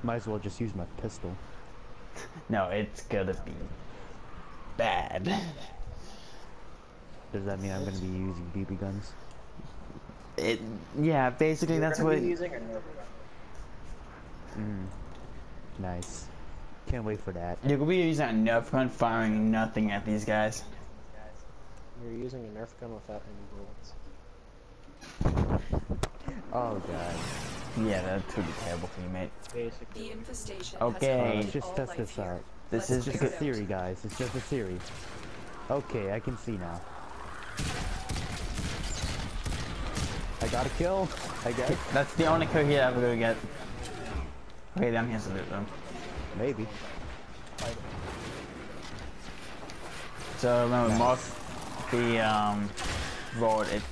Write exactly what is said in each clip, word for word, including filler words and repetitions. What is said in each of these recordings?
Might as well just use my pistol. No, it's gonna be bad. Does that mean I'm gonna be using B B guns? It, yeah, basically You're that's gonna what. be using a Nerf Mm. Nice. Can't wait for that. You're gonna be using a Nerf gun, firing nothing at these guys. You're using a Nerf gun without any bullets. Oh god. Yeah, that would be terrible for you, mate. Basically. The infestation Okay. has Uh, affected let's just all test life this here. out. This Let's is It's figure just a it theory, out. guys. It's just a theory. Okay, I can see now. I got a kill, I guess. That's the only kill you're ever gonna get. Okay, then here's the loot room. Maybe. So remember, Nice. mark the um road if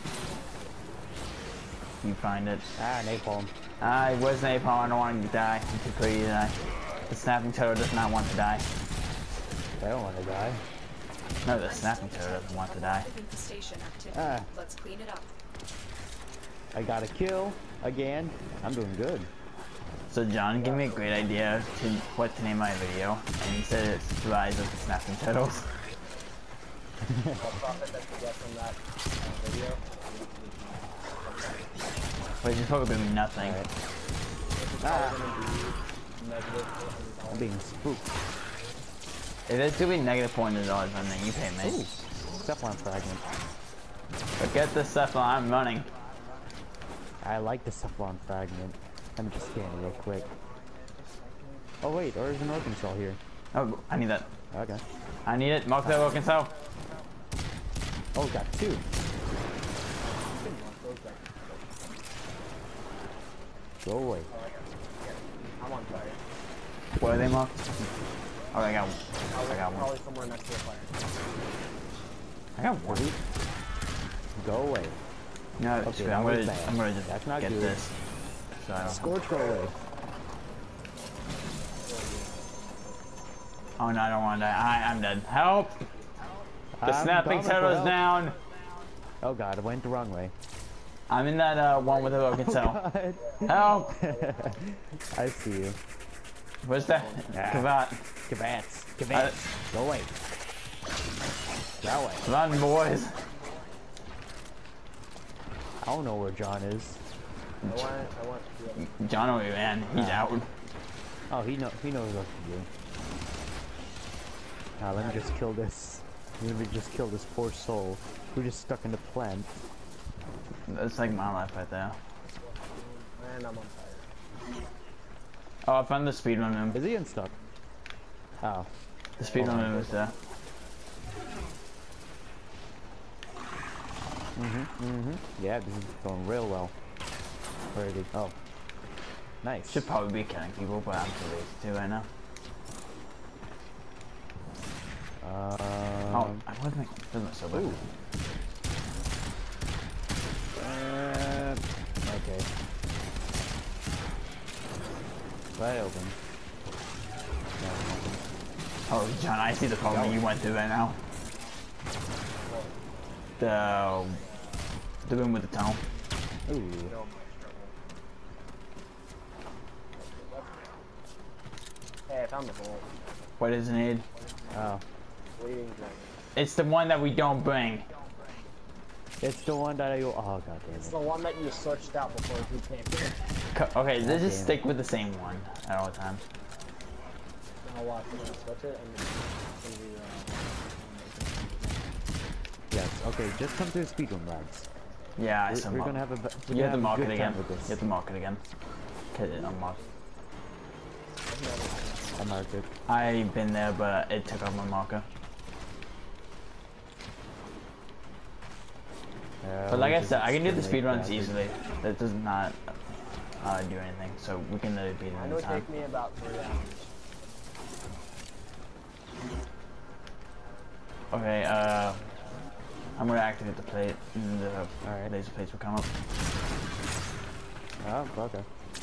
you find it. Ah, napalm. I was napalm. I don't want to die. I'm too pretty to die. The snapping turtle does not want to die. I don't want to die. No, the snapping turtle doesn't want to die. Active infestation activity. Ah. Let's clean it up. I got a kill again. I'm doing good. So John gave me a great idea to what to name my video, and he said it's the rise of the snapping turtles. The profit that you get from that uh, video. Which is probably gonna be nothing. Alright. It's Ah. probably gonna be negative I'm being spooked. If it's gonna be negative four hundred dollars, then you pay me. Ooh. Cephalon fragment. Forget the stuff while I'm running. I like the Cephalon fragment. Let me just scan it real quick. Oh wait, or there's an Arkansas here. Oh, I need that. Okay. I need it. Mark that Arkansas. Oh, got two. Go away. I'm on fire. Where are they marked? Oh, I got one. I got one. Probably somewhere next to the fire. I got one. Go away. No, Okay, screw it. that I'm was gonna, bad. I'm gonna just That's not get good. this. So I don't. Scorch, go away. Oh no, I don't want to die. I, I'm dead. Help! The I'm snapping coming for turtle's help. down. Oh god, I went the wrong way. I'm in that uh, one with the broken cell. God. Help! I see you. Where's that? Ah. Kavat. Kavats. Kavats. Go away. Go away. Run, boys. I don't know where John is. I want, I want to do it. John away, man. He's Ah. out. Oh, he know he knows what to do. Now let me just kill this. Let me just kill this poor soul who just stuck in the plant. That's like my life right there. And I'm on fire. Oh, I found the speedrun room. Is he unstuck? Oh. The speedrun room is there. Mm-hmm. Mm-hmm. Yeah, this is going real well. Where is he? Oh. Nice. Should probably be killing people, but I'm too lazy to right now. Um, Oh, I wasn't. Doesn't so bad. Ooh. Uh, okay. Right open. No, nothing. Oh, John, I see the problem Go. you went through right now. The the room with the tunnel. Ooh. No, hey, I found the hole. What does it need? Oh. Bleeding dragon. It's the one that we don't bring. It's the one that I. Oh, god damn It's it. the one that you searched out before you came here. Co- Okay, let's just damn stick with the same one at all times. I'll watch it and switch it and then it's gonna be, uh, Yes, okay, just come to the speedrun, lads. Yeah, I We're, saw we're mark. gonna have a. be- we're You have to gonna mark a it good again. time with You this. have to mark it again. Okay, unmarked. I marked it. I've been there, but it took off my marker. Uh, But like I we'll said, I can do the just speed runs discriminate easily. That does not uh, do anything, so we can literally beat it I in know it time. take me about three hours. Okay, uh, I'm gonna activate the plate, and the Alright. laser plates will come up. Oh, okay.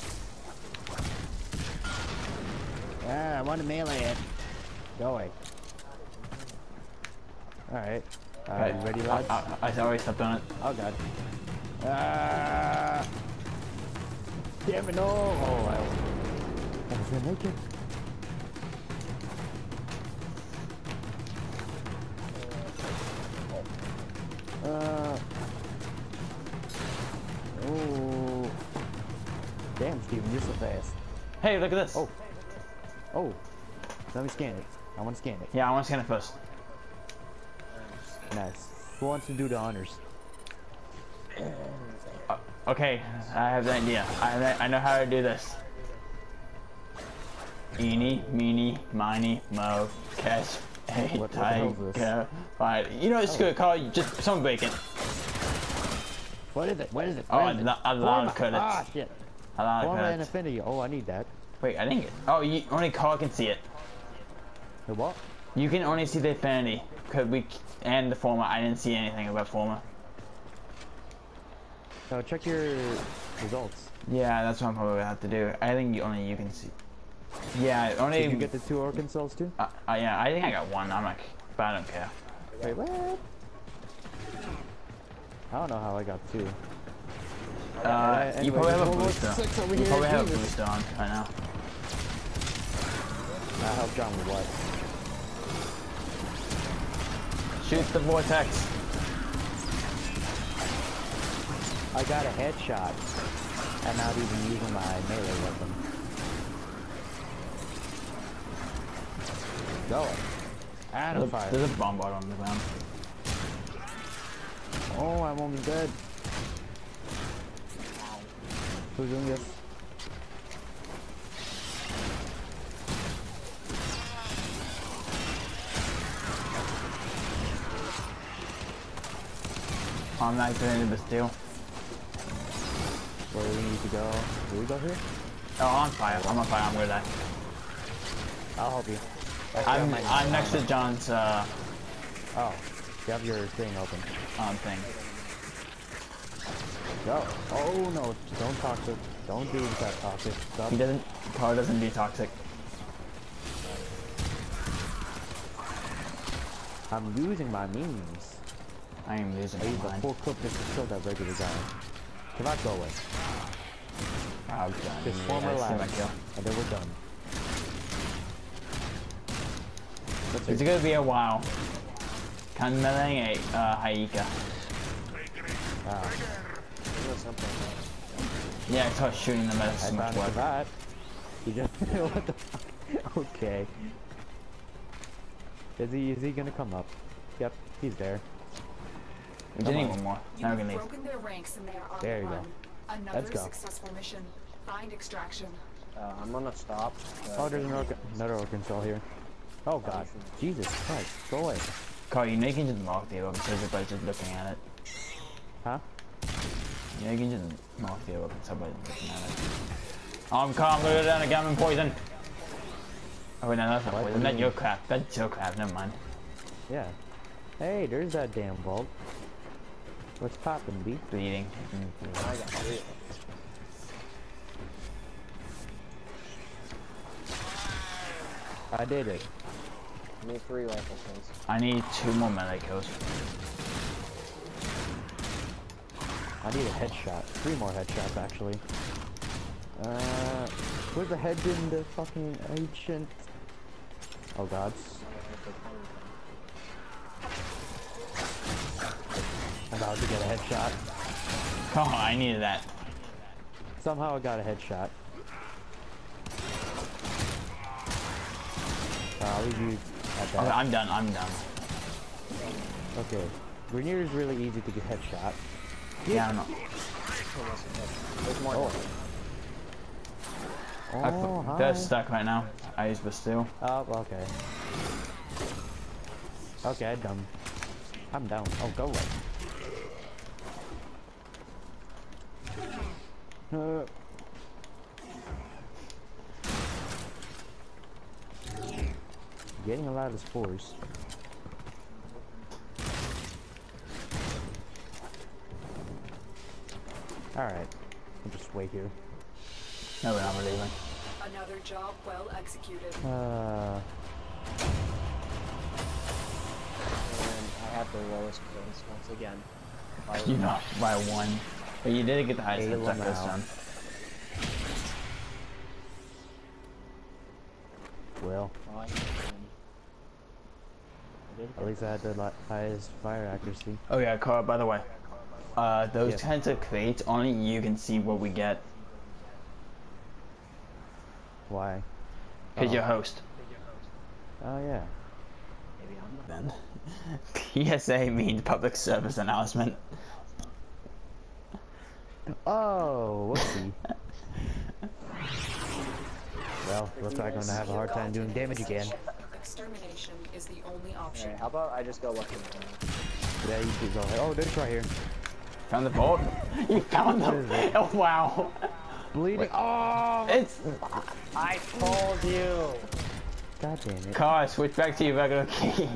Ah, I want to melee it. Go away. Alright. Alright, you ready, lads? I, I, I already stepped on it. Oh god. Ah! Damn it, no! Oh, I can make it. Uh. Oh. Damn, Steven, you're so fast. Hey, look at this. Oh. Oh. Let me scan it. I want to scan it. Yeah, I want to scan it first. Nice. Who wants to do the honors? Uh, okay, I have an idea. I, I know how to do this. Eeny, meeny, miny, mo, catch, a What the hell is this? tiger, fight. You know, it's good, Carl. You just some bacon. What is it? What is it? Oh, What a, is it? lo- a lot of Forma- credits. Ah, shit. A lot of Forma and credits. Affinity. Oh, I need that. Wait, I didn't get. Oh, you, only Carl can see it. The what? You can only see the affinity, cause we and the former. I didn't see anything about former. No, check your results. Yeah, that's what I'm probably gonna have to do. I think you, only you can see. Yeah, only. Did you get the two organ cells too? Uh, uh, yeah, I think I got one. I'm like, but I don't care. Wait, what? I don't know how I got two. Uh, Alright, you anyway, probably have a there's almost booster. six over You here, probably have a Jesus. booster on right now. I help John with what? Shoot the vortex. I got a headshot. I'm not even using my melee weapon. Go. And a There's a, fire. there's a bombard on the ground. Oh, I'm almost dead. Who's doing this? I'm activating the steel. Where do we need to go? Do we go here? Oh, I'm on fire. I'm on fire. I'm gonna die. I'll help you. Actually, I I'm might need I'm to- next to John's uh Oh, you have your thing open. um thing. Go. Oh no, don't toxic. Don't do that toxic stuff. He doesn't. Carl doesn't do toxic. I'm using my means. I am losing I my use a mind. full clip just to kill that regular guy. Come on, go away. Oh, John. Just yeah, form our I see my lives, kill. and then we're done. Let's It's see. gonna be a while. Kanmeling a uh, Haika. Ah, Doing something. Yeah, it's us shooting them at I so much found work. that. You just what the fuck? Okay. Is he is he gonna come up? Yep, he's there. We Come did need on. one more. You Now we have can leave. broken their ranks and they are on There the you go. run. Another Let's go. successful mission. Find extraction. Uh, I'm gonna stop. Uh, Oh, there's an orca another organ cell here. Oh god. Jesus Christ. Go away. Carl, you know you can just mark the weapon so by just looking at it. Huh? You know you can just mark the weapon so by looking at it. Oh, I'm calm. I'm gonna go down again. I'm poison. Oh wait, no, that's not What? poison. That's your crap. That's your crap. Never mind. Yeah. Hey, there's that damn vault. What's poppin', B? Bleeding. I got three. I did it. I need three rifle kills. I need two more melee kills. I need a headshot. Three more headshots, actually. Uh, where's the head in the fucking ancient? Oh god. I'm about to get a headshot. Come on, I needed that. Somehow I got a headshot. Uh, I'll leave you at Okay, that. I'm done. I'm done. Okay. Grenier is really easy to get headshot. Yeah, I'm not. There's more. Oh. I Oh, put, hi. they're stuck right now. I use Bastille. Oh, okay. Okay, I'm done. I'm down. Oh, go away. Uh. Getting a lot of spores. Alright. I'll just wait here. No, we're not leaving. Another job well executed. Uh. And I have the lowest kills once again. By You know, by one. But you did get the highest Ayla headshot this now. time. Well, Oh, I can- I did at least I had the li- highest fire accuracy. Oh yeah, Carl, by the way. Uh, those Yes. kinds of crates, only you can see what we get. Why? Cause Oh. you're host. Oh yeah. Maybe I'm not. Then. P S A means public service announcement. Oh, whoopsie. Well, looks like I'm gonna have a hard time doing damage again. Extermination is the only option. Alright, how about I just go look in the Yeah, you can go ahead. Oh, there's right here. Found the vault? You found What is them? it? Oh wow. Bleeding. Oh! It's I told you! God damn it. Carl, switch back to your regular key.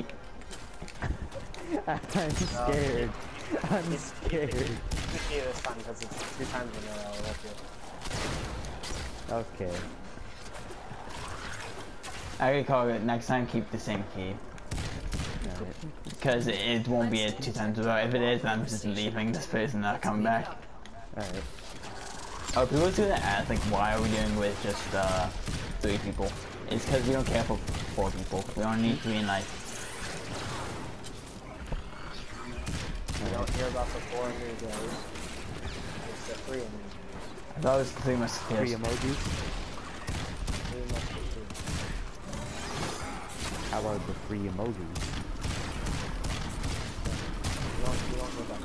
I'm scared. I'm scared. Keep you this time because it's two times in a row with you. Okay. I could call it next time keep the same key. Alright. Because it, it won't be a two times in a row. If it is, I'm just leaving this place and not coming back. Alright. Oh, people are gonna ask like why are we doing with just uh three people? It's because we don't care for four people. We only need three in life. You don't hear about the four new days. It's the three new days. I thought it was three Three musketeers. emojis. Three must be two. How about the three emojis? You don't, you don't live up.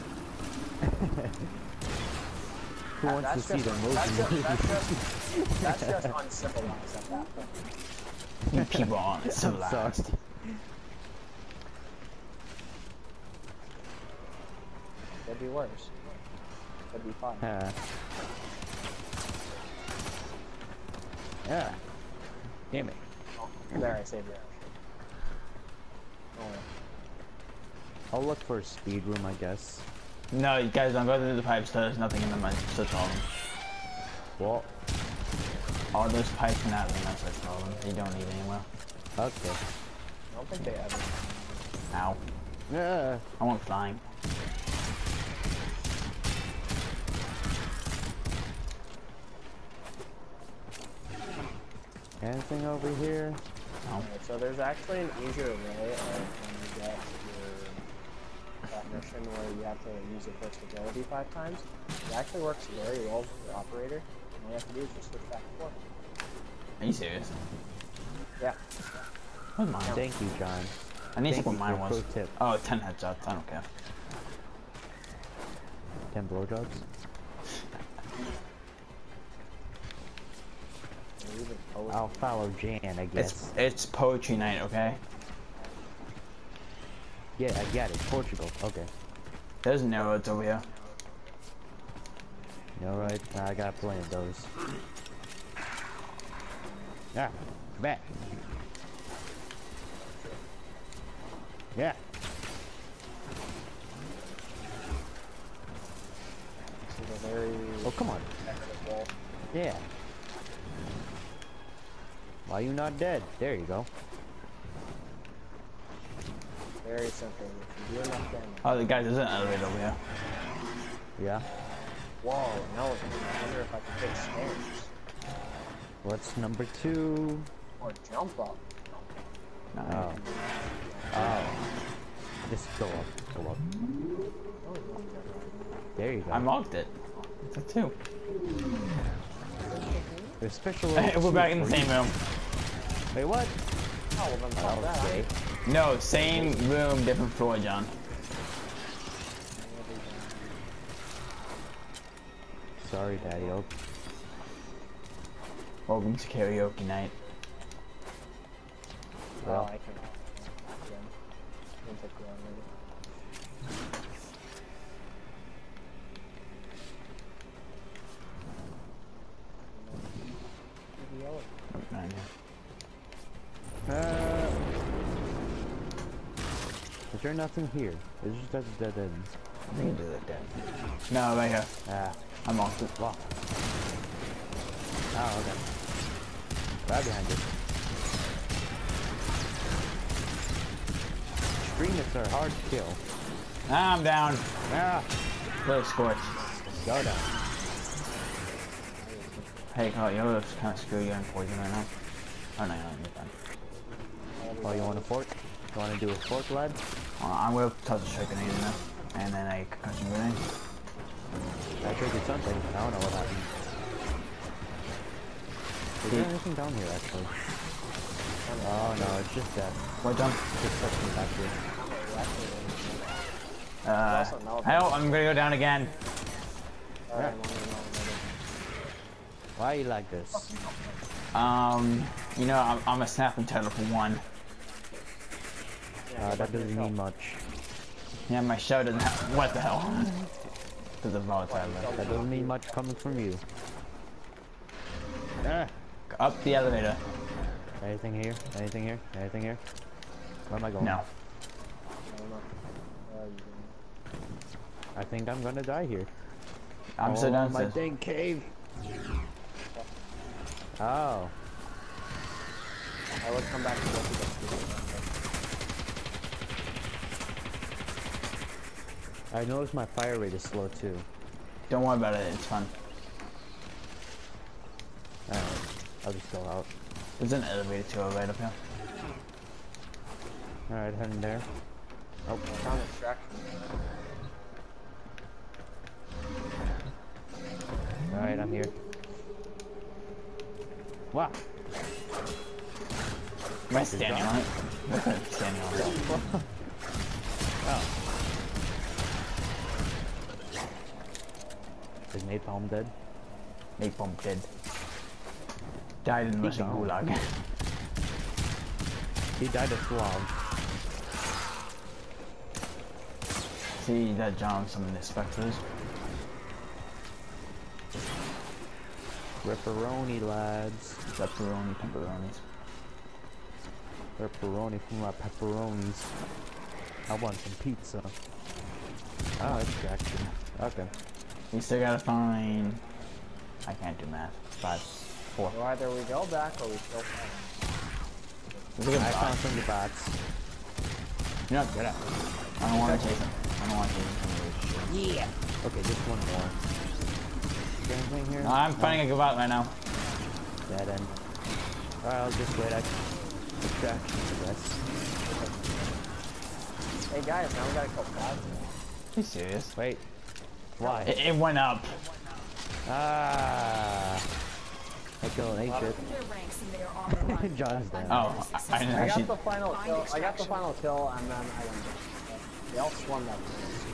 Who That- wants to that's see the just- that's just, emojis? that's just, that's just uncivilized at that point. You people aren't I'm civilized. sorry. Could be worse. Could be fun. Uh, yeah. Damn it. There, I saved it. Oh, I'll look for a speed room, I guess. No, you guys don't go through the pipes. There's nothing in the mud. That's all. Well, All those pipes in that room. That's the problem. You don't need anywhere. okay. I don't think they ever. Ow. Yeah. I want flying. Anything over here? No. Alright, so there's actually an easier way of when you get your that mission where you have to use your first ability five times. It actually works very well with your operator. All you have to do is just switch back and forth. Are you serious? Yeah. What's mine? Thank you, John. I need to Thank see what you mine for was. pro tip. Oh, ten headshots. I don't care. Ten blowjobs? Or even post. I'll follow Jan, I guess. It's it's poetry night, okay? Yeah, I got it. Portugal. Okay. There's no roads over here. You know, right? I got plenty of those. Yeah. Come back. Yeah. This is a very Oh, come on. decorative wall. Yeah. Why you not dead? There you go. Very simple. If you do enough damage. Oh, the guys, there's an elevator over here. Yeah. Whoa, no, I wonder if I can take stairs. What's number two? Or jump up. No. Oh. Oh. Just go up. Go up. Oh, no. There you go. I marked it. It's a two. There's special. We're back in the same room. Wait, what? Oh, well then Oh, fuck that was that. gay. No, same room, different floor, John. Sorry, Daddy Oak. Welcome to karaoke night. Well, Well. I can. Yeah. Can take you on maybe. Right here. Uh, is there nothing here? It's just that's a dead end. I think do it dead. No, right here. Ah, I marked it. lock. Oh, okay. Right behind you. Extremists are hard to kill. Ah, I'm down. Ah, Little scorch. go down. Hey, Carl, you're kind of screw you in poison right now. Oh no, no, you're fine. Oh, you want a fork? You want to do a fork, lad? Uh, I'm gonna toss a shotgun grenade in there, and then a concussion grenade. I triggered something. I don't know what happened. Is there anything down here, actually? Oh no, it's just that. What, John? Just touched me back here. Uh, hell, I'm gonna go down again. Alright, Why are you like this? Um, you know, I'm, I'm a snapping turtle for one. Uh, that doesn't mean much. Yeah, my show doesn't have. What the hell? There's a volatile there. That doesn't mean much coming from you. Ah. Up the elevator. Anything here? Anything here? Anything here? Where am I going? No. I think I'm gonna die here. I'm oh, so my downstairs. dang cave. Oh. I would come back to what you I noticed my fire rate is slow too. Don't worry about it, it's fun. Alright, I'll just go out. There's an elevator too right up here. Alright, heading there. Oh, I found extraction. Alright, I'm here. Wow. Am I standing on it? Standing on it. Oh. Is Napalm dead? Napalm dead. Died in the Russian gulag. He died of Slav. See that John some of the specters. Ripperoni, lads. Pepperoni, pepperonis. Pepperoni from my pepperonis. I want some pizza. Oh, extraction. Okay. We still gotta find. I can't do math. Five, four. So either we go back or we kill five. There's a good I bot. found some of the bots. You know, get up. I don't want to chase him. I don't want to chase him. Yeah. Okay, just one more. Is there anything here? No, I'm finding a good bot right now. Dead end. Alright, I'll just wait. I extraction, I guess. Hey guys, now we gotta kill five. Are you serious? Wait. Why? It, it went up. Ah. I killed ain't shit. Their ranks and they are on the run. John's dead. Oh, I, I didn't I actually. got the final kill. I got the final kill, and then I went down. They all swarmed up.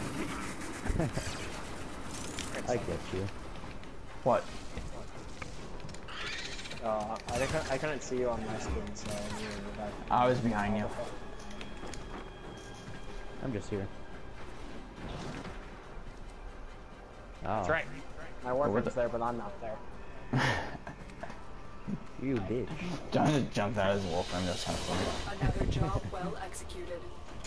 I get you. What? Uh, I couldn't, I couldn't see you on my screen, so you were back. I was behind you. I'm just here. Oh. That's right. My workman's there, but I'm not there. You bitch. John just jumped out of his wolf frame. That's kind of funny. Another job well executed.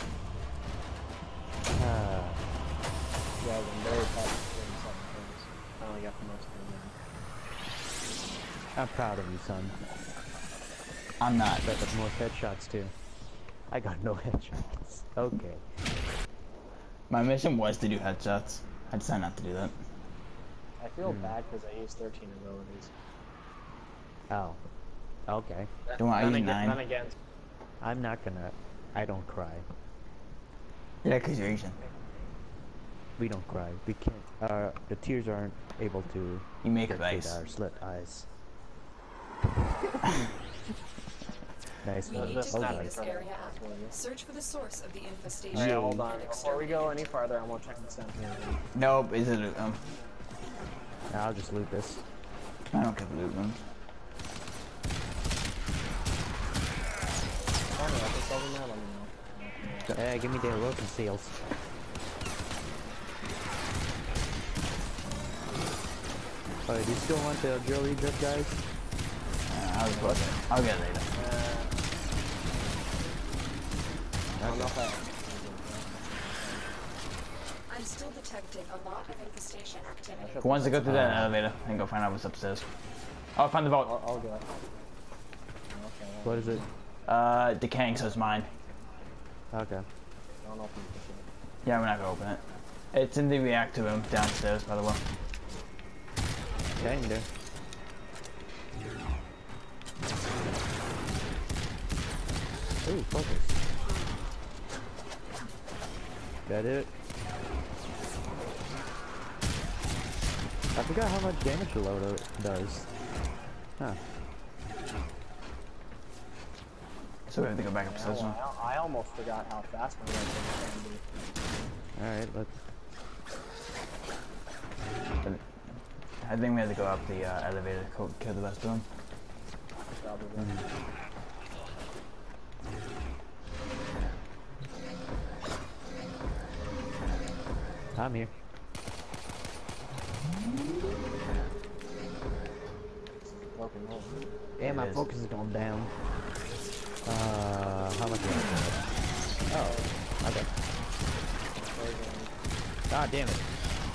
Ah. Yeah, I'm very proud of doing seven things. I only got the most of them. I'm proud of you, son. I'm not. Got the most headshots too. I got no headshots. Okay. My mission was to do headshots. I decided not to do that. I feel Hmm. bad because I used thirteen abilities. Oh. Okay. Don't I Then use again, nine? then again, I'm not gonna. I don't cry. Yeah, because you're Asian. We don't cry. We can't. Uh, the tears aren't able to You make get a face. to our slit eyes. Nice We one. need this to is Oh, not clean God. this area up. Search for the source of the infestation. Alright, Yeah. hold on. and Before we go any exterminate it. farther, I'm gonna check this out here. Nope, is it um I'll just loot this. I don't care for loot room. Oh, no, if it's over there, let me know. Hey, give me the rope and seals. Oh, do you still want the drill Egypt, guys? Uh, I'll put it. I'll get it later. Uh, I don't know if I... I'm still detecting a lot of infestation activity. Who wants to go through that elevator and go find out what's upstairs? Oh, I found the vault. I'll, I'll go. Okay, well, What is it? Uh, decaying, so it's mine. Okay. I don't know if you can see it. Yeah, we're not gonna open it. It's in the reactor room downstairs, by the way. Kinda. Ooh, focus. That it? I forgot how much damage the loader does. Huh. So we have to go back up Yeah, position. well, I, I almost forgot how fast my weapon can be. Alright, let's... I think we have to go up the uh, elevator to co- kill the rest of them. Probably. Mm. I'm here. Broken hole. Damn, my It is. focus is going down. Uh, how much do I have? Oh, okay. God damn it.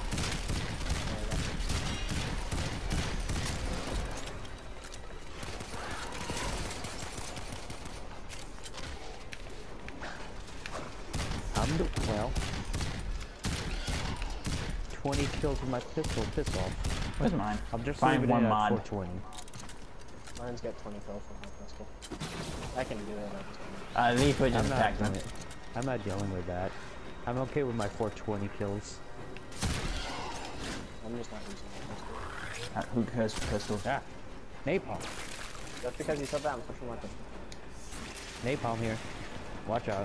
I'm the, well, twenty kills with my pistol, piss off. Where's mine? I'm just Find leaving one it at mod. four twenty. Mine's got twenty kills with my pistol. I can do it. I just can't. Uh, Leaf would just I'm not, attack them. doing it. I'm not dealing with that. I'm okay with my four twenty kills. I'm just not using my pistol. Uh, who has pistols? Ah, napalm. Just because you said that, I'm pushing my pistol. Napalm here. Watch out.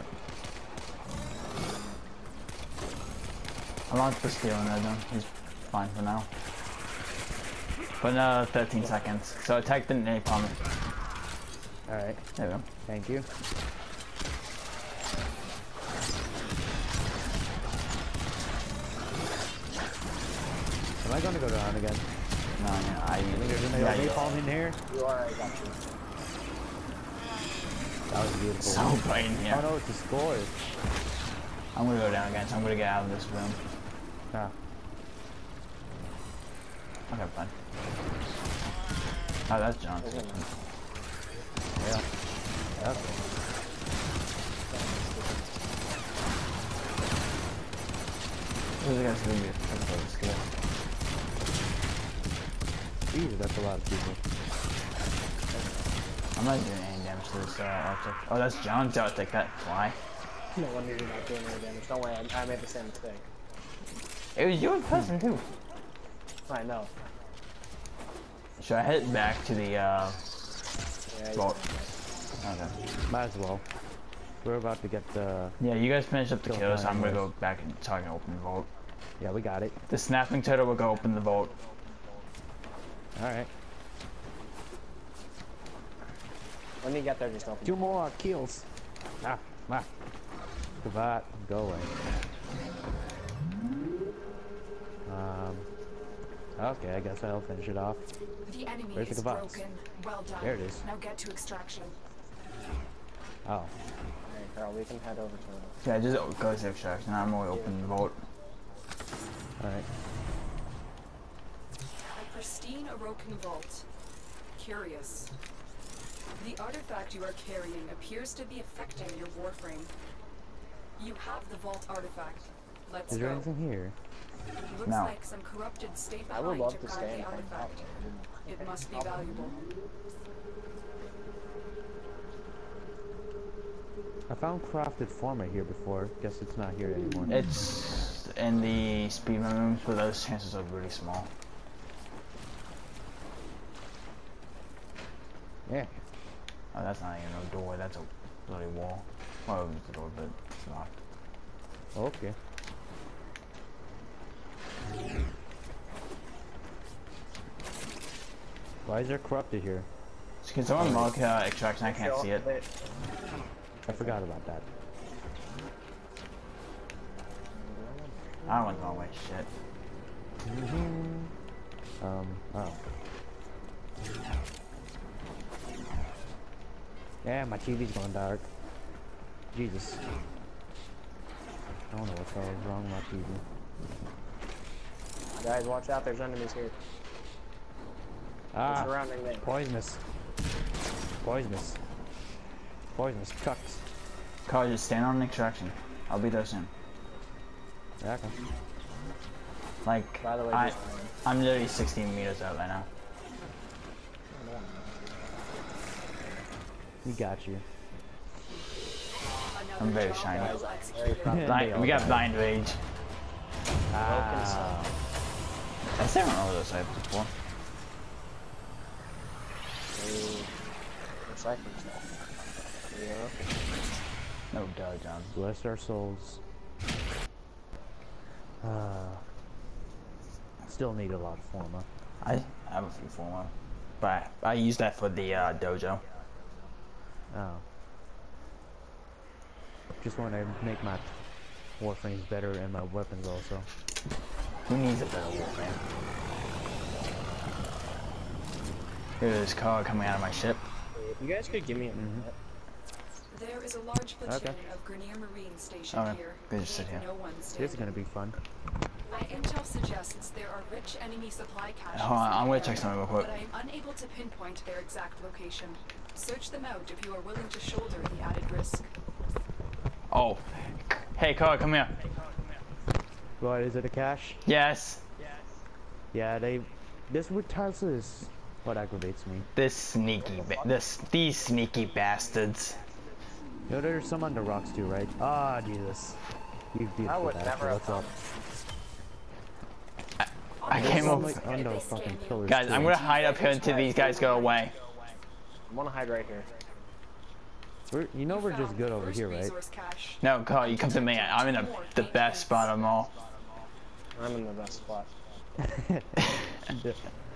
I launched the steel and then he's fine for now. But another thirteen seconds. So attack the napalm. Alright, There we go. thank you. Am I gonna go down again? No, yeah, I I think there's another yeah, you- napalm in here. You are, I got you. That was beautiful. So plain Oh here. no, it's a score. I'm gonna go down again, so I'm gonna get out of this room. Ah, Okay, fine. Oh, that's John. Isn't it? yeah. Okay. Those guys are gonna be a skill. Jesus, that's a lot of people. I'm not doing any damage to this uh, Arctic. Oh, that's John's Arctic. That fly. No wonder you're not doing any damage. Don't worry, I, I made the same mistake. It was you in person too. I know. Should I head back to the uh? Yeah, you- vault? Okay. Might as well. We're about to get the... Yeah, you guys finish up the Go kills. find I'm gonna those. go back and talk and open the vault. Yeah, we got it. The snapping turtle will go open the vault. Alright. when you get there, just open Two more kills. Ah, ah. Goodbye. Go away. Um... Okay, I guess I'll finish it off. The enemy Where's the is kebabs? broken. Well done. There it is. Now get to extraction. Oh. Alright, Carl, we can head over to it. Yeah, just go to extraction. I'm gonna open the vault. Alright. A pristine Orokin vault. Curious. The artifact you are carrying appears to be affecting your warframe. You have the vault artifact. Let's Is there go. anything here? Looks No. like some corrupted state I would behind love to to guard stay the and find out. artifact. It must be valuable. I found crafted former here before. Guess it's not here anymore. It's in the speedrun rooms, but those chances are really small. Yeah. Oh, that's not even a door. That's a bloody wall. Well, it's a door, but it's locked. Okay. Why is there corrupted here? Can someone mark uh, extraction? I can't see it. They- I forgot about that. I don't want to throw away shit. Um, oh. Yeah, my T V's going dark. Jesus. I don't know what the hell is wrong with my T V. Guys, watch out, there's enemies here. They're Ah, surrounding me. poisonous. Poisonous. Poisonous cucks. Carl, just stand on extraction. I'll be there soon. Yeah, okay. Like, By the way, I, just- I'm literally sixteen meters out right now. We got you. I'm very shiny. Guys, I'm very proud of Blind, we got blind rage. Ah, I still don't know those types before. you. Recycling stuff. Yeah. No duh, John. bless our souls. Ah, still need a lot of forma. I have a few former, but I, I use that for the uh, dojo. Oh. Just want to make my warframes better and my weapons also. Who needs a better warframe? Look at this car coming out of my ship. If you guys could give me a minute. There is a large platoon Okay. of Grenier Marines stationed Okay, here. good to sit Leave here. No one This is standing. gonna be fun. My intel suggests there are rich enemy supply caches. Hold on, in I'm the gonna check area, something real quick. But I am unable to pinpoint their exact location. Search them out if you are willing to shoulder the added risk. Oh, hey car, come here. What, is it a cache? Yes, Yeah, they... This with Tesla is what aggravates me. this sneaky, ba this these sneaky bastards. You know, there's some on the rocks too, right? Ah, Jesus. You I beautiful would bastard. never have What's up? I came Some up, like on the fucking pillars guys. too. I'm gonna hide up here until these guys go away. I'm gonna hide right here. We're, you know You we're just found good the over first here, right? resource cache. No, car, you come to me. I'm in a, the best spot of them all. I'm in the best spot. The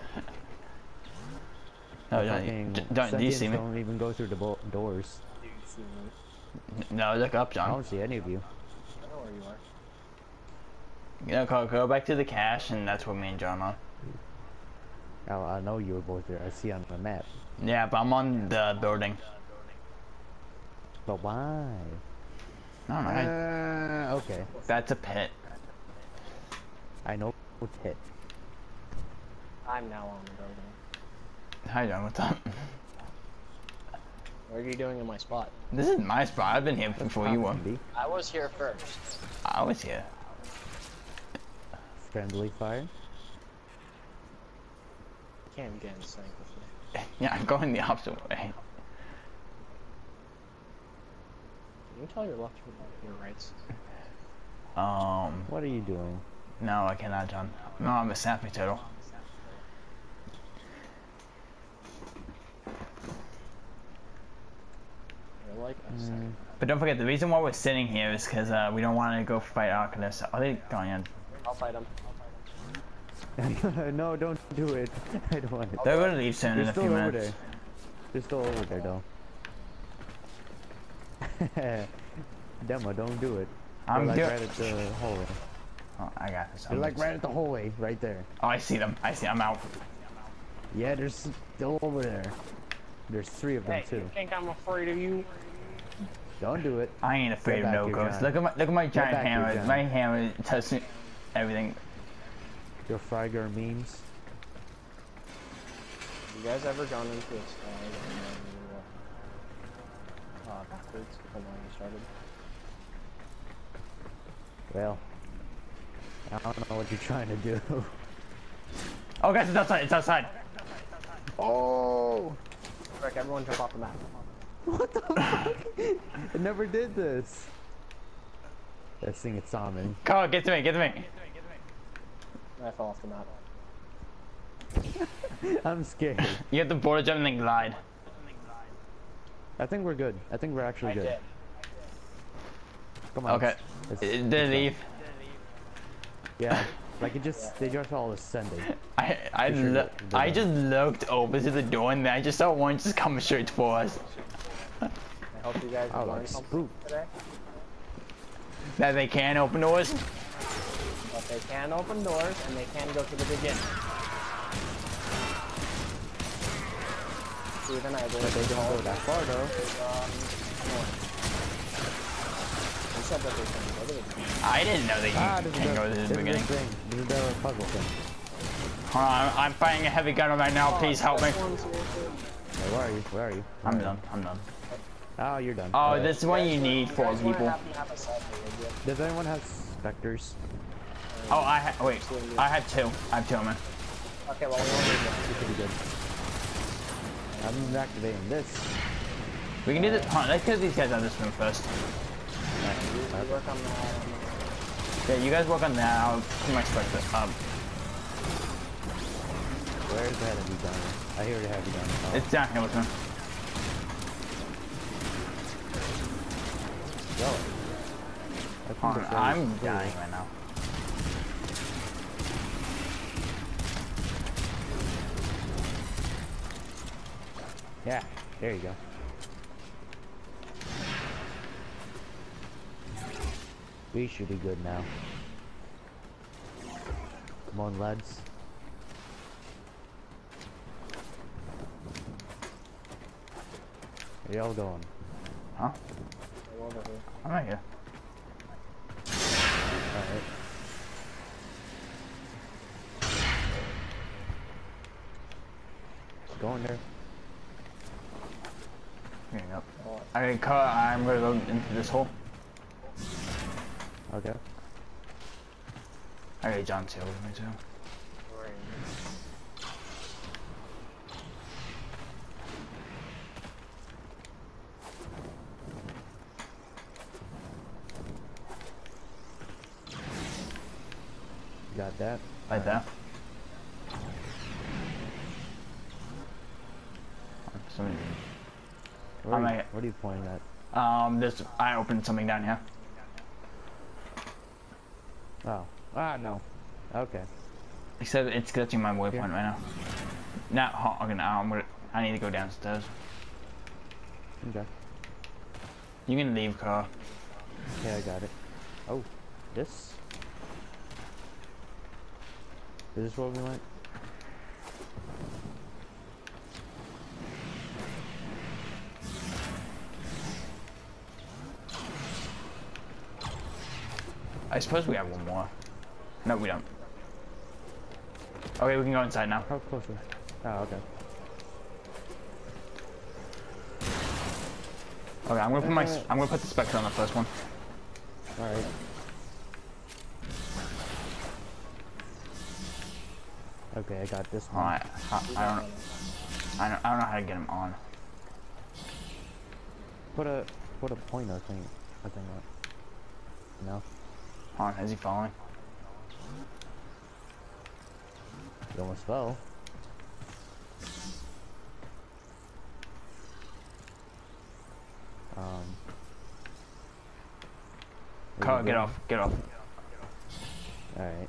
No, don't, fucking you- don't, do you see Sentients me? don't even go through the bo doors. Do you see me? No, look up, I John. don't see any of you. I know where you are. You know, go, go back to the cache, and that's where me and John are. Oh, I know you were both there. I see on the map. Yeah, but I'm on the building. But why? I don't know. I- Uh, okay. That's a pit. I know what's hit. I'm now on the building. How you doing? What's up? What are you doing in my spot? This is my spot. I've been here before you were. Be I was here first. I was here. friendly fire. You can't get in sync with me. Yeah, I'm going the opposite way. Can you tell your left from your rights? Um, What are you doing? no, I cannot, John. No, I'm a sappy turtle. You're like a Mm. second. But don't forget, the reason why we're sitting here is because uh, we don't want to go fight Arcanist. Are they going in? I'll fight him. No, don't do it. I don't want it. They're gonna leave soon They're in a still few over minutes. there. They're still over there, though. Demo, don't do it. I'm They're like do- right at the hallway. Oh, I got this. They're like right at the hallway, right there. Oh, I see them. I see. I'm out. Yeah, they're still over there. There's three of them Hey, too. you think I'm afraid of you? Don't do it. I ain't afraid of back no here, ghosts. John. Look at my look at my giant back here, hammer. John. My hammer touches everything. Your Frygor memes. You guys ever gone into a slide and then you uh, uh, backwards from where you started? Well, I don't know what you're trying to do. Oh, guys, it's outside. It's outside. Oh! Rick, everyone jump off the map. What the fuck? I never did this. That thing it saw me. Carl, get to me. Get to me. I fell off the map. I'm scared. You have to border jump and then glide. I think we're good. I think we're actually I good. did. Come on. Okay. let's- Did let's they go. leave? Yeah. Like it just, they just all ascended. I I For sure lo- they're I done. just looked over to the door and then I just saw one just coming straight for us. I hope you guys Oh, learned like something spook. today. That they can open doors. But they can open doors and they can go to the beginning. Steven, I believe They don't go all that far though. is, um, north. You said that they can go to the beginning. I didn't know they Ah, this is can the, go to this the is the beginning. thing. This is the puzzle thing. Hold on, I'm, I'm fighting a heavy gunner right now. Please help me. This one's here too. Hey, where are you? Where are you? I'm done. I'm done. Oh, you're done. Oh, Okay. this is what you need You for guys wanna people. have me have a side video? Does anyone have specters? Oh, I ha wait. I have two. I have two of them. Okay, well, we only need one. This should be good. I'm activating this. We can do this. Hold on, let's get these guys out of this room first. You work on that. Yeah, you guys work on that. I'll put my spectre up. Where's the heavy gun? I hear the heavy gun. Oh. It's down here with me. Go. I think Hold on, it's I'm already clear. dying right now. Yeah, there you go. We should be good now. Come on, lads. Where y'all going? Huh? I'm over here. I'm right here. Alright. Go in there. Here you go. Oh, I cut. I'm gonna go into this hole. Okay. I got John Taylor with me too. right. Got that? Like that. Somebody. What are, I'm you, like- what are you pointing at? Um, this. I opened something down here. Oh. Ah, no. Okay. Except it's catching my waypoint Here. right now. Not hot. Okay, now I'm gonna. I need to go downstairs. Okay. You can leave, car. Okay, I got it. Oh, this? Is this where we went? I suppose we have one more. No, we don't. Okay, we can go inside now. How close are we? Oh, okay. Okay, I'm gonna put my. I'm gonna put the Spectre on the first one. Alright. Okay, I got this one. Alright, I, I don't. I don't. I don't know how to get him on. Put a put a pointer thing. I think that. No. Hold on, is he following? It almost fell. Um. there Car, you get go. off. Get off. Alright.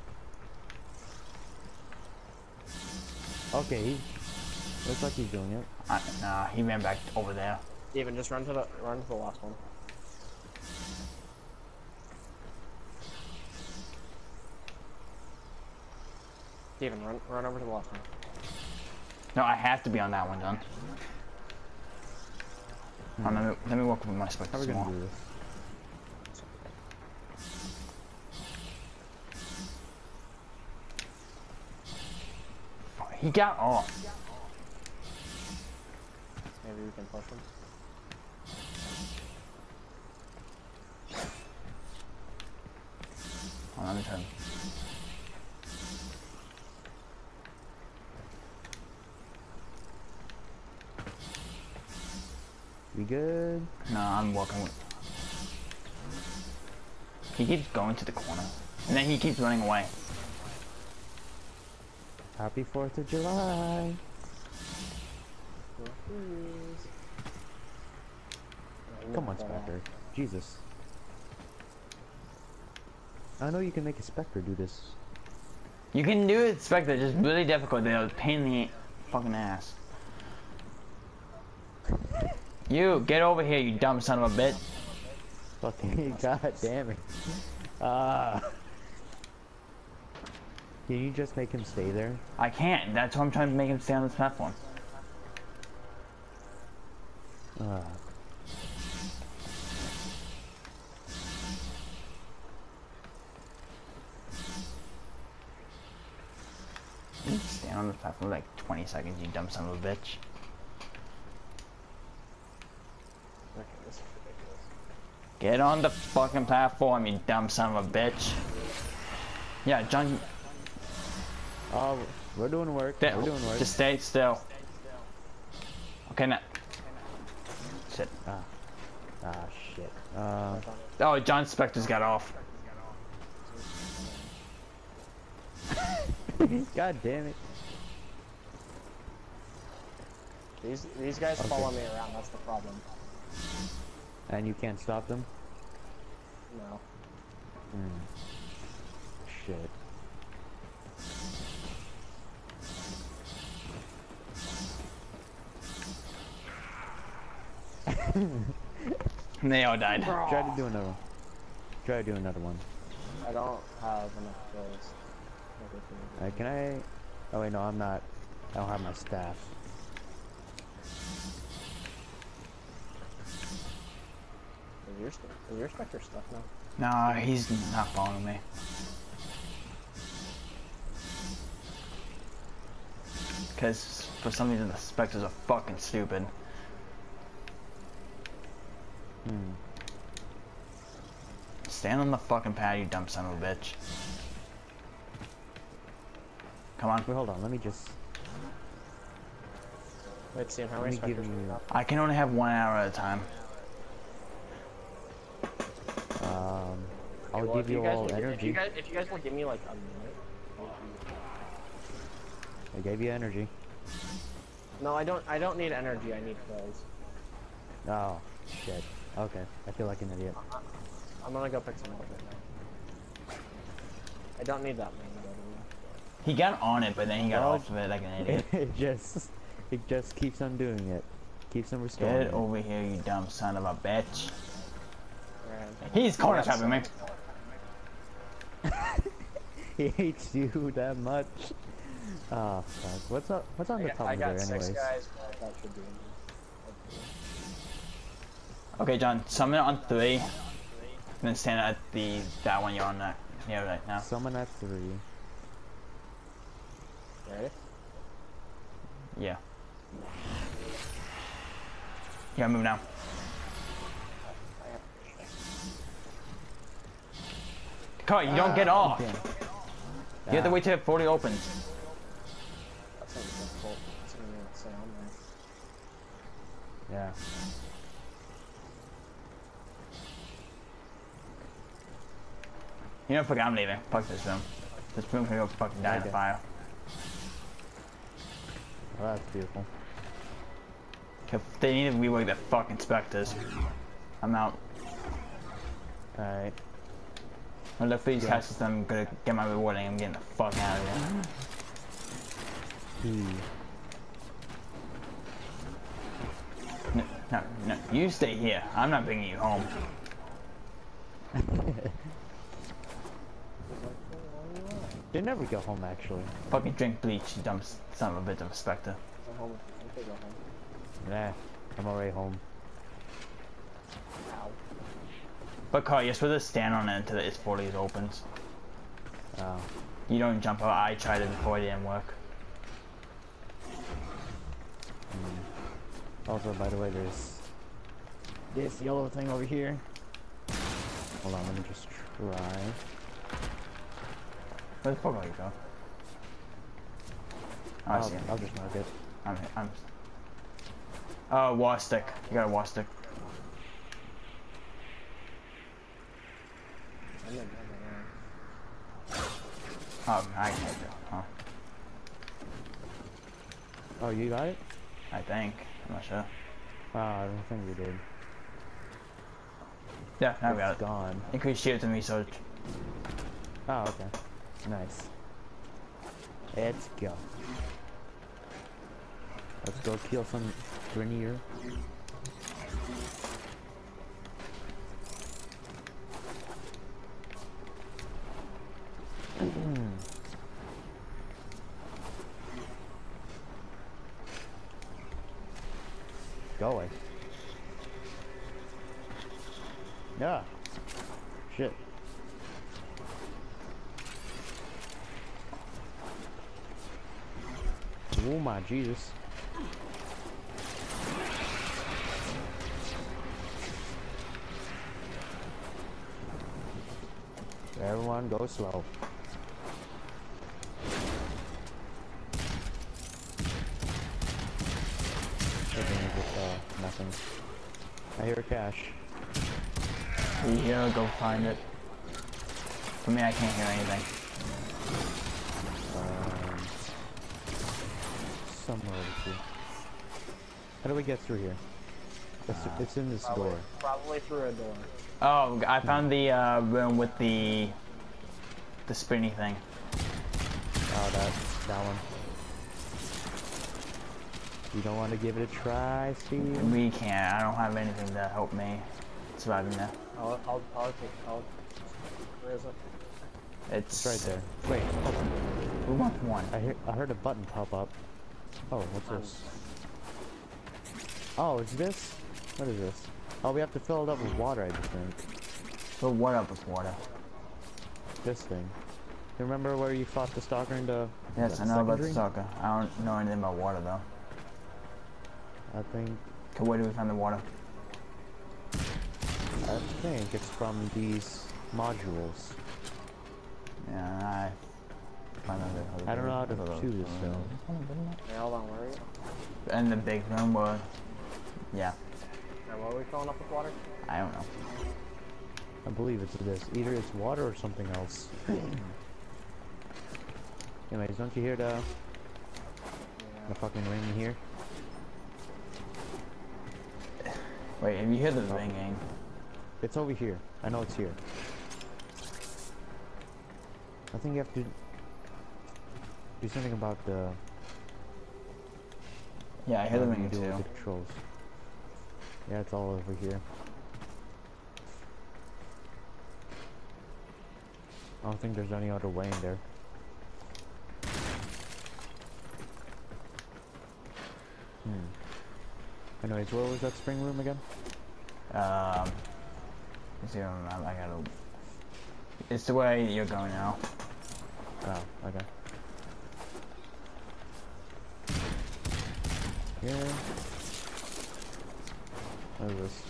Okay, he looks like he's doing it. Uh, nah, he ran back over there. Steven, just run to the run to the last one. Steven, run run over to the last one. No, I have to be on that one, John. Hold on, let me, let me walk with my Spectre How are we some gonna more. do this? He got off. Maybe we can push him. Hold on, let me turn. We good? No, I'm walking with. He keeps going to the corner, and then he keeps running away. Happy fourth of July. Come on, Spectre. Jesus. I know you can make a Spectre do this. You can do it, Spectre. Just really difficult. They're a pain in the fucking ass. You get over here, you dumb son of a bitch. Fucking god damn it. Ah. Can you just make him stay there? I can't. That's why I'm trying to make him stay on this platform. Ah. You stand on this platform for like twenty seconds, you dumb son of a bitch. Okay, this is ridiculous. Get on the fucking platform, you dumb son of a bitch. Yeah, John. Oh, we're doing work. Stay, We're doing work. just stay still. Okay, now. Sit. Ah. Ah, shit. Uh, Oh, John Spector's got off. God damn it. These these guys Okay. follow me around. That's the problem. And you can't stop them? No. Hmm. Shit. They all died. Try to do another one. Try to do another one. I don't have enough kills. Uh, can I? Oh wait, no, I'm not. I don't have my staff. Is your, st is your Spectre stuff now? Nah, he's not following me. Because for some reason the Spectres are fucking stupid. Hmm. Stand on the fucking pad, you dumb son of a bitch. Come on. Wait, hold on. Let me just. Wait, Sam, how Let many me give Spectres do you you. have? I can only have one arrow at a time. Um. I'll Well, give if you guys all will gi- If you, energy. guys, if you guys will give me like a minute. I'll I gave you energy. do- No, I don't. I don't need energy. I need kills. Oh, shit. Okay. I feel like an idiot. I'm gonna go pick some up right now. I don't need that many. by the way. He got on it, but then he got Well, off of it like an idiot. it just. It just keeps on doing it. Keeps on restoring. Get it. over here, you dumb son of a bitch. Alright. He's corner I got trapping me. He hates you that much. Ah, fuck. What's up? What's on I the got, top I of got there, six anyways? guys, but that should be enough. Okay, John, summon it on three. Then stand at the that one you're on that. Yeah, right now. Summon at three. Ready? Yeah. You gotta move now. Carl, you don't get off. Damn. You have to Ah, wait till forty opens. That's not difficult. That's what I'm gonna say on there. Yeah. You know, fuck, I'm leaving. Fuck this room. This room can go fucking die in Okay. a fire. Well, that's beautiful. If they need to rework the fucking Spectres. I'm out. Alright. Well, if these Yeah. catches them, I'm gonna get my reward and I'm getting the fuck out of here. He. No, no, no, you stay here. I'm not bringing you home. They never go home, actually. Fucking drink bleach, you dumb son of a bitch of a Spectre. Go home. I think they go home. Nah, I'm already home. Ow. But Carl, you're supposed to stand on it until it's forty opens. Oh. You don't jump out. I tried it before, it didn't work. Also, by the way, there's this yellow thing over here. Hold on, let me just try. Where the fuck are you going? Oh, I I'll, see him. I'll just mark it. I'm, I'm. Oh, war stick. You got a war stick. I'm in, I'm in. Oh, I can't do. Huh? Oh, you got it? I think. I'm not sure. Oh, I don't think we did. Yeah, now we got It's it. gone. Increase shields and research. Oh, okay. Nice. Let's go. Let's go kill some Grenier. Go away. Yeah. Shit. Oh my Jesus. Everyone go slow. Everything is just, uh, nothing. I hear a cache. You hear it, go find it. For me, I can't hear anything. Um, somewhere over here. How do we get through here? It's, Uh, it's in this Probably, door. probably through a door. Oh, I found the uh, room with the the spinny thing. Oh, that that one. You don't want to give it a try, Steve? We can't. I don't have anything to help me surviving there. I'll, I'll, I'll take, I'll, where is it? It's, It's right there. Wait, hold on. We want one. I hear, I heard a button pop up. Oh, what's this? Oh, is this? What is this? Oh, we have to fill it up with water, I just think. Fill what up with water? This thing. You remember where you fought the stalker in the Yes, the I know about the secondary? stalker. I don't know anything about water though. I think Okay, where do we find the water? I think it's from these modules. Yeah, I find out. I don't know how to do this though. Hey, hold on, where are you? And the big room where, yeah, And what are we filling up with water? I don't know. I believe it's this. Either it's water or something else. Anyways, don't you hear the the fucking ring here? Wait, if you hear the ringing, It's over here. I know it's here. I think you have to do something about the. yeah, I hear the whatever you ringing do with too. the controls. Yeah, it's all over here. I don't think there's any other way in there. Hmm. Anyways, where was that spring room again? Um, let's see, I I gotta. It's the way you're going now. Oh, okay. Here. What is this?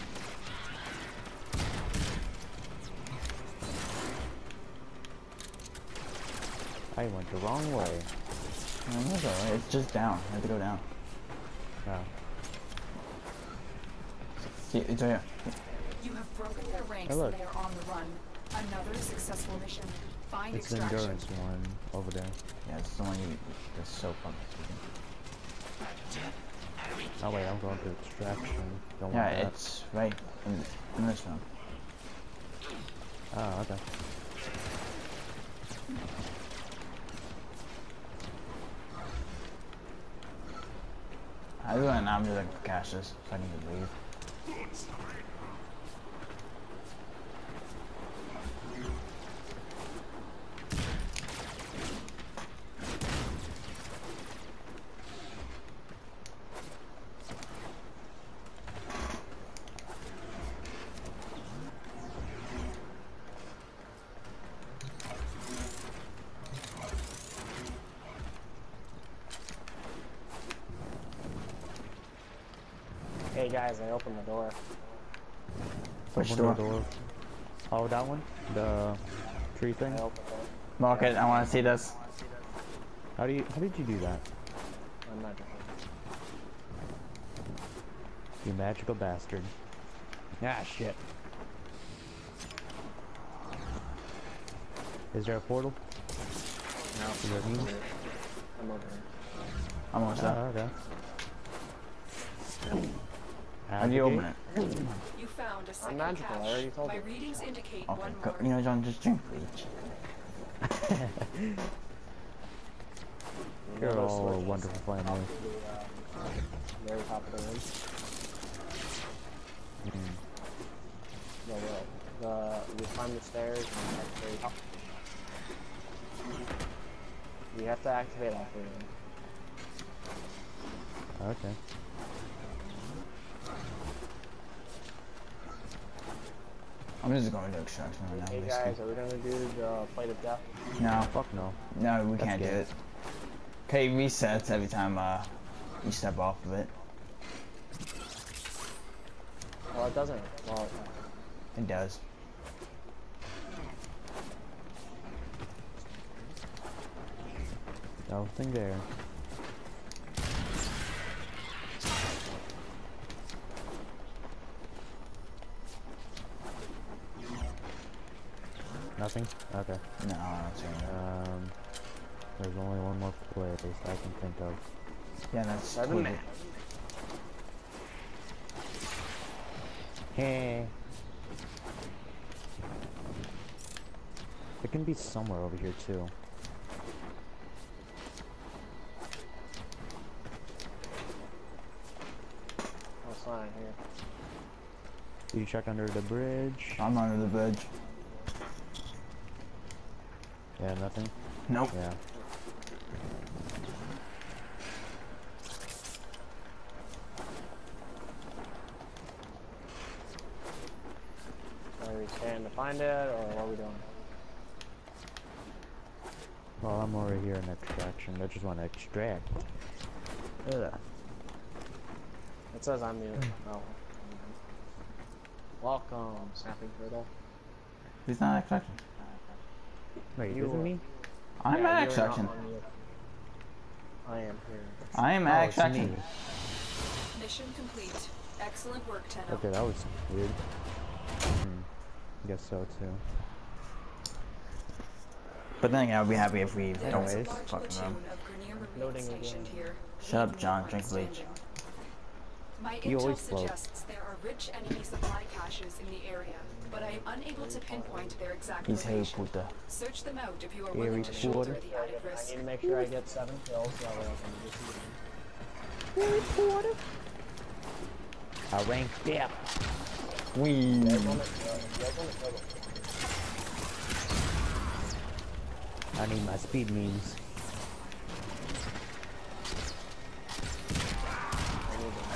I went the wrong way. Oh, that's alright. It's just down. I have to go down. Oh. See, it's right here. You have broken their ranks Hey, look. and they are on the run. Another successful mission. Find It's the extraction. endurance one over there. Yeah, it's the one you. That's so fucking stupid. Oh wait, I'm going to extraction. Don't Yeah, want that. it's right in, in this room. Oh, okay. I do that now. I'm just like cash this so I can just leave. Hey guys, I opened the door. Which Open door? the door. Oh, that one? The tree thing? I opened it. Mark it. I want to see this. How do you, how did you do that? I'm not joking. You magical bastard. Ah, shit. Is there a portal? No. Is there a means? I'm over here. I'm almost there. Oh, okay. How do you open it? You found a second magical, I cache. already told My you. readings indicate Okay, one go, more. you know, John, just drink bleach. You You're know those all a switches wonderful family. up to the, uh, very top of the room. Mm. The, the, you climb the stairs and you have to very top. You have to activate all three of them. Okay. I'm just going to extraction right now. Hey basically. guys, are we gonna do the plate of death? No, Fuck no. no, we That's can't do gay. it. Okay, resets every time uh you step off of it. Well, it doesn't. Well, It does. Nothing there. Nothing? Okay. No, I don't see anything. Um, there's only one more place I can think of. Yeah, that's Seven cool. man. Hey. It can be somewhere over here too. Oh, it's not in here. You check under the bridge. I'm under the bridge. Yeah, nothing. Nope. Yeah. Are we scanning to find it, or what are we doing? Well, I'm over here in extraction. I just want to extract. Ugh. It says I'm the. Oh. Welcome, snapping turtle. He's not extraction. Wait, You isn't are- me? I'm Yeah, at you're extraction. not on the- I am here. I am Oh, at it's extraction. me. Mission complete. Excellent work, Tenno. Okay, that was weird. Hmm. Guess so too. But then again, I'll be happy if we There don't is a Anyways. large fucking platoon them. of Grineer Marines Loading stationed again. here. Shut up, leaving John. no Drink one bleach. standing. My You intel always float. suggests there are rich enemy supply caches in the area, but I am unable to pinpoint their exact He's Harry location. Potter. Search them out if you are Harry willing to shoulder Potter. the added I risk. need to make sure I get seven kills, so that way I can just I ranked up. Wee. You guys want to kill it? I need my speed memes. I need to.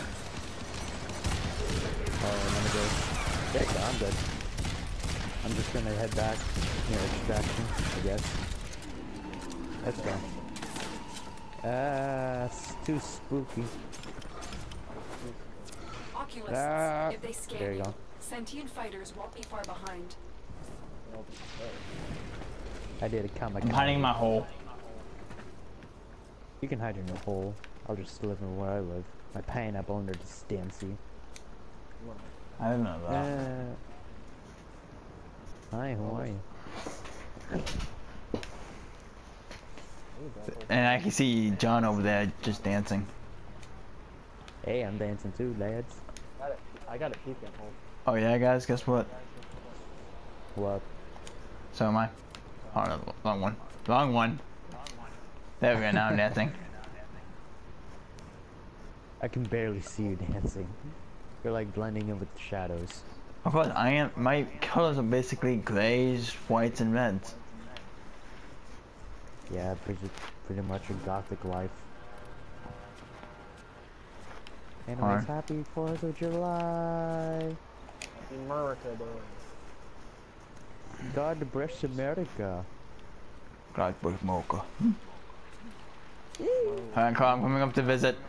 Oh, I'm gonna go. There you go, I'm good. I'm just gonna head back near extraction, I guess. Let's go. Ah, it's too spooky. Oculists, Ah, if they scan there you go. sentient fighters won't be far behind. I did a comic. I'm hiding in my hole. You can hide in your hole. I'll just live in where I live. My pineapple under the Stancy. I didn't know that. Uh, hi, how are you? And I can see John over there just dancing. Hey, I'm dancing too, lads. Got it. I got a peek at home. Oh yeah, guys, guess what? What? So am I. Oh, no, wrong one. Wrong one. There we go, now I'm dancing. I can barely see you dancing. You're like blending in with the shadows. Of course, I am. My colors are basically grays, whites, and reds. Yeah, pretty, pretty much a gothic life. Anyways, Alright. happy fourth of July! America Day. God bless America. God bless Mocha. Alright, Carl, I'm coming up to visit.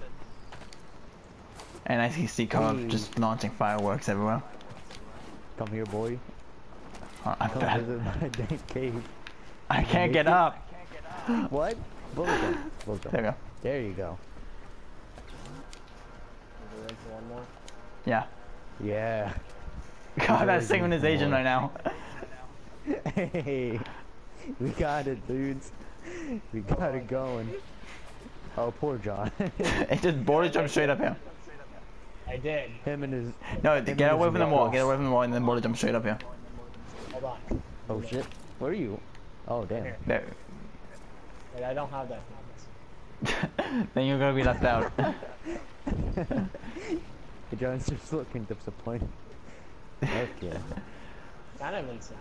And I see see Carl Hey. just launching fireworks everywhere. Come here, boy. Oh, I'm Come bad. visit my dank cave. I can't get up. What? Bullet jump. Bullet jump. There we go. There you go. Is there room for one more? Yeah. Yeah. God, that's Really good synchronization boy. right now. Hey, we got it, dudes. We got it going. Oh, poor John. It just border jump straight up here. I did. Him and his. No, him get and away his from the wall. nipples. Get away from the wall and then border jump straight up here. Hold on. Oh shit. Where are you? Oh damn. Here. There. Wait, I don't have that promise. Then you're gonna be left out. John's just looking disappointed. Okay. Kind of insane.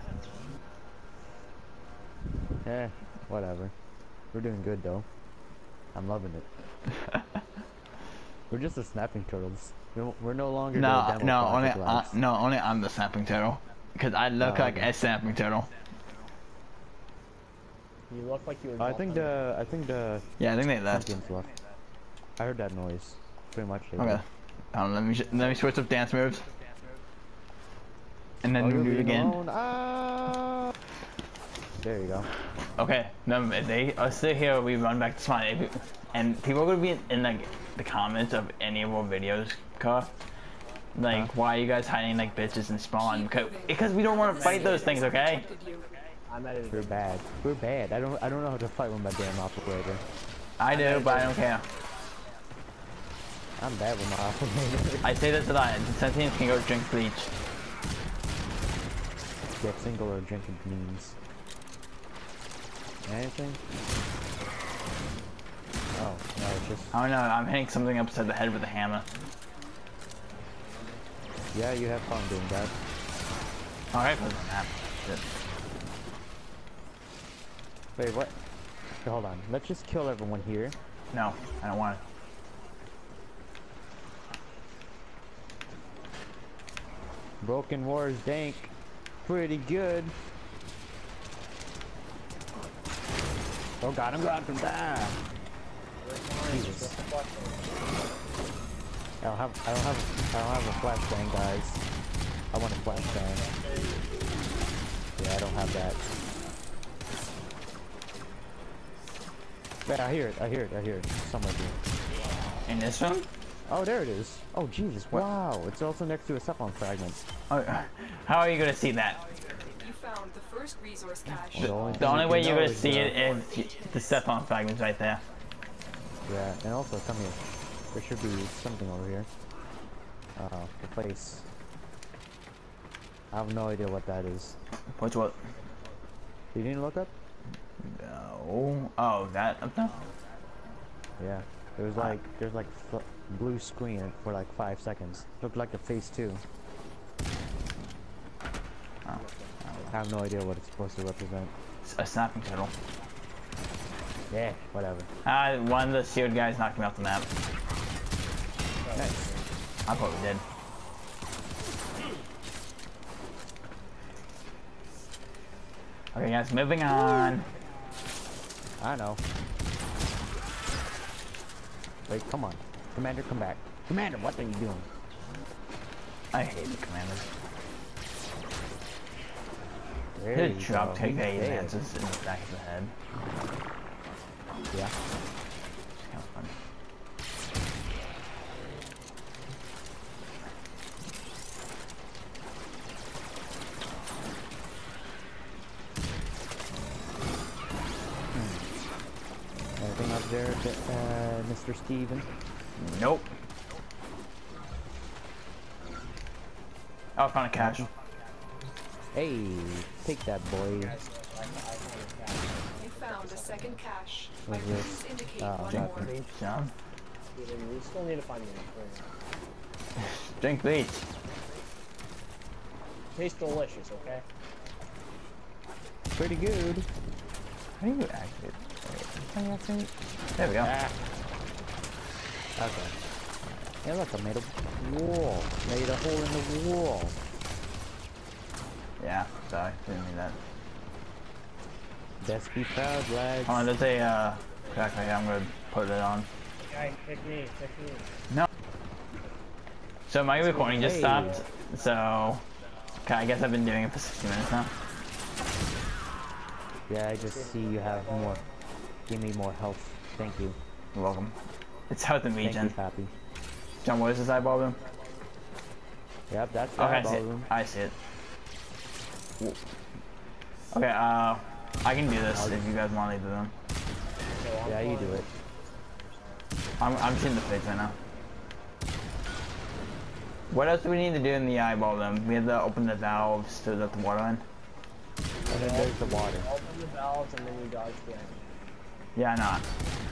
Eh, whatever. We're doing good though. I'm loving it. We're just the snapping turtles. We're, we're no longer No, the demo no, only project uh, labs. no, only I'm the snapping turtle. Cause I look Oh, like okay. a snapping turtle. You look like you were. I think the I think the Yeah, I think they left. champions left. I heard that noise. Pretty much. They Okay. left. Um, let me sh let me switch up dance moves. And then Oh, we you're do it being again. alone. Ah! There you go. Okay, no, if they are still here, we run back to spawn. If you- And people are gonna be in, in like the comments of any of our videos, Car. Like, Huh? why are you guys hiding like bitches and spawn? Keep Because, moving. because we don't want to The fight those scanners things, okay? detected you. I'm at it. We're bad. We're bad. I don't I don't know how to fight with my damn operator. I do, but I don't care. I'm bad with my operator. I say this a lot. Sentients can go drink bleach. Get single or drinking beans. Anything? Oh, no, it's just... I don't know. I'm hitting something upside the head with a hammer. Yeah, you have fun doing that. Alright, put it on that. Shit. Wait, what? Okay, hold on. Let's just kill everyone here. No, I don't want it. Broken Wars dank. Pretty good. Oh god, I'm going from there. Jesus. I don't have I don't have I don't have a flashbang, guys. I want a flashbang. Yeah, I don't have that. Wait, I hear it, I hear it, I hear it. Somewhere here. In this room? Oh, there it is. Oh, Jesus, wow. It's also next to a Cephalon fragment. Oh, how are you gonna see that? You found the first resource cache. The only The thing only you way can you're know gonna is, see uh, it is the Cephalon fragments right there. Yeah, and also, come here. There should be something over here. Uh, the place. I have no idea what that is. What's what? You didn't look up? No. Oh, that up there? Yeah. There's like, there's like fl blue screen for like five seconds. Looked like a phase two. Oh. I have no idea what it's supposed to represent. It's a snapping turtle. Yeah, whatever. Ah, one of the shield guys knocked me off the map. Nice. I probably did. Okay, guys, moving on. I know. Wait, come on. Commander, come back. Commander, what are you doing? I hate the commanders. There Hit you a drop go. kick He's that dead. advances in the back of the head. Yeah. It's kind of fun. Anything up there, uh, Mister Steven? Nope. Oh, I found a cache. Hey, take that, boy. You found a second cache. My What's runes this? indicate Oh, one nothing. more. John. We still need to find the Drink bleach. Tastes delicious, okay? Pretty good. How do you activate? How do you activate? There we go. Ah. Okay. Yeah, look, I made a wall. Made a hole in the wall. Yeah, sorry, didn't mean that. Best be proud, lads. Hold on, there's a uh, crack right here. I'm gonna put it on. Guy, pick me, pick me. No. So my recording just Hey. stopped. So, okay, I guess I've been doing it for sixty minutes now. Yeah, I just see you have more. Give me more health. Thank you. You're welcome. It's health and Thank regen. you, Pappy. John, what is this eyeball room? Yep, that's the Okay, I eyeball see it. room. I see it. Okay, uh, I can do this if you guys want to leave the room. Yeah, you do it. I'm, I'm seeing the face right now. What else do we need to do in the eyeball room? We have to open the valves to let the water in. And then there's the water. Open the valves and then you dodge the enemy. Yeah, not.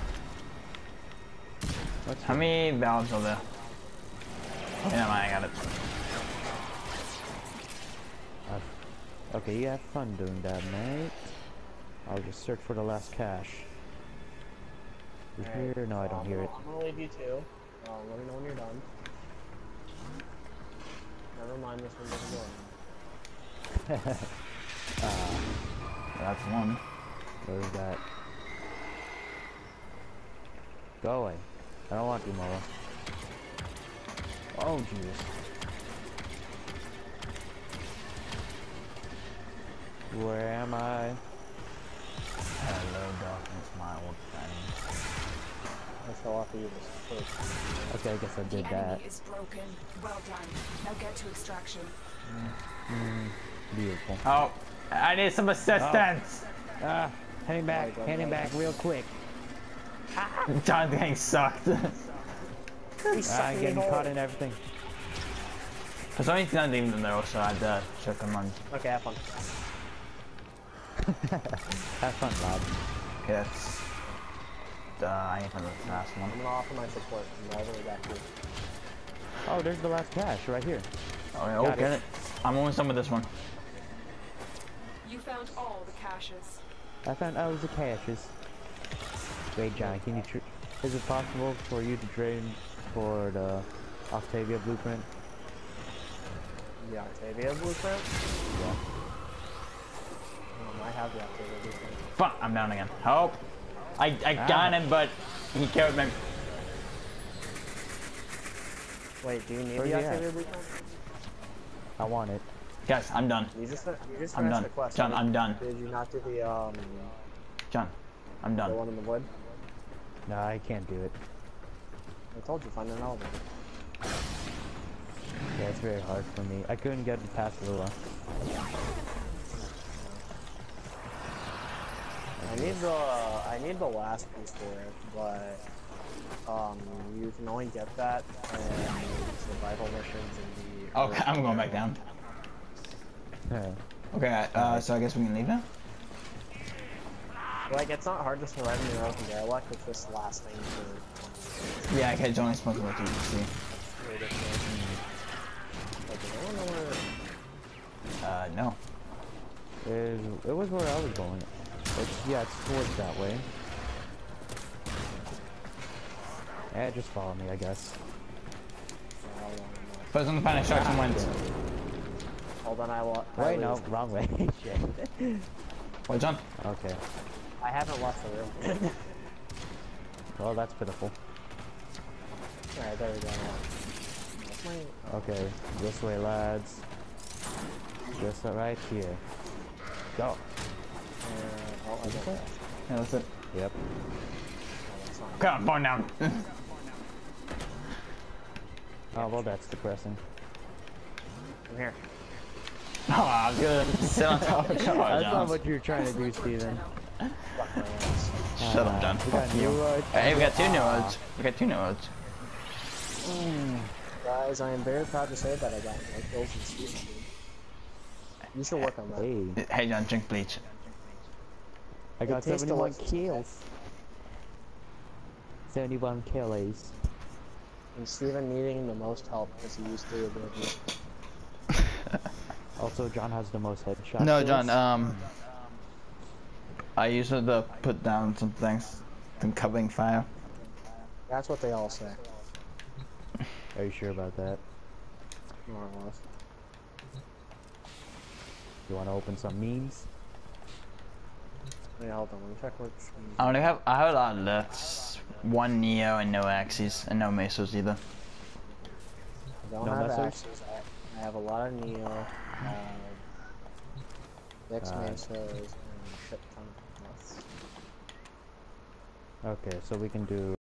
What's How many valves are there? Yeah, never mind, I got it. Uh, okay, you have fun doing that, mate. I'll just search for the last cache. You Alright, hear? No, I so don't I'm hear gonna, it. I'm gonna leave you two. Uh, let me know when you're done. Never mind, this one doesn't go in. uh, That's one. where's that? Go away. I don't want you, Mola. Oh, Jesus. Where am I? Hello, darkness, my old friend. I show off the first. Okay, I guess I The did that. enemy is broken. Well done. Now get to extraction. Mm, beautiful. Oh, I need some assistance. Ah, heading back, go, heading go. back real quick. John getting sucked. He's Ah, sucking getting me caught hard. in everything. There's only none even in there, so I had to check them on. Okay, have fun. Have fun, lad. Okay, that's. Uh, I need to find the last one. I'm gonna offer my support from all the way back here. Oh, there's the last cache right here. Oh, yeah, oh, Got get it. it. I'm almost done with this one. You found all the caches. I found out it was the caches. Wait, John, can you? Tr is it possible for you to trade for the Octavia blueprint? The Octavia blueprint? Yeah. Um, I have the Octavia blueprint. Fuck, I'm down again. Help! I, I Ah. got him, but he killed me. Wait, do you need Where's the he at? Octavia blueprint? I want it. Guys, I'm done. You just, you just I'm finished done. the quest. John, right? I'm done. Did you not do the, um, John, I'm the done. one in the wood? No, I can't do it. I told you, find an elevator. Yeah, it's very hard for me. I couldn't get past Lua. I need the, I need the last piece for it, but, um, you can only get that in the survival missions and the... Okay, I'm going back down. Okay, uh, so I guess we can leave now? Like, it's not hard to survive in the open derelict, it's just last thing for... Yeah, okay, it's only supposed to look easy to see. ridiculous. Like, I don't know where... Uh, no. It, it was where I was going. It's, yeah, it's towards that way. Yeah, just follow me, I guess. I don't know. But it's on the planet Sharks and Winds. Hold on, I will... Wait, no, wrong way. Shit. What, John? Okay. I haven't left the room. Well, that's pitiful. Alright, there we go. That's my... Okay, this way, lads. Just right here. Go. Uh, oh, I got that. Yeah, that's it. Yep. Oh, that's not... Come on, falling down. Oh, well, that's depressing. I'm here. Oh, I was gonna sit on top of John. That's not what you're trying to do, Steven. Fuck my ass. Shut up, John. We got Fuck you. new roads. Hey, we got two new roads. We got two new roads. Guys, I am very proud to say that I got no kills in Steven, dude. You should work on that. Hey, Hey, John, drink bleach. I got It tastes seventy-one delicious. kills. seventy-one kills. And Steven needing the most help because he used three abilities. Also, John has the most headshots. No, kills. John, um... I used to put down some things from covering fire. That's what they all say. Are you sure about that? More or less. You want to open some memes? Yeah, hold on, let me check which... I only have I have a lot of lefts. One Neo and no Axes and no Mesos either. I don't No have messers? axes. I, I have a lot of Neo, uh, six Uh, Mesos, and a shit ton of Meths. Okay, so we can do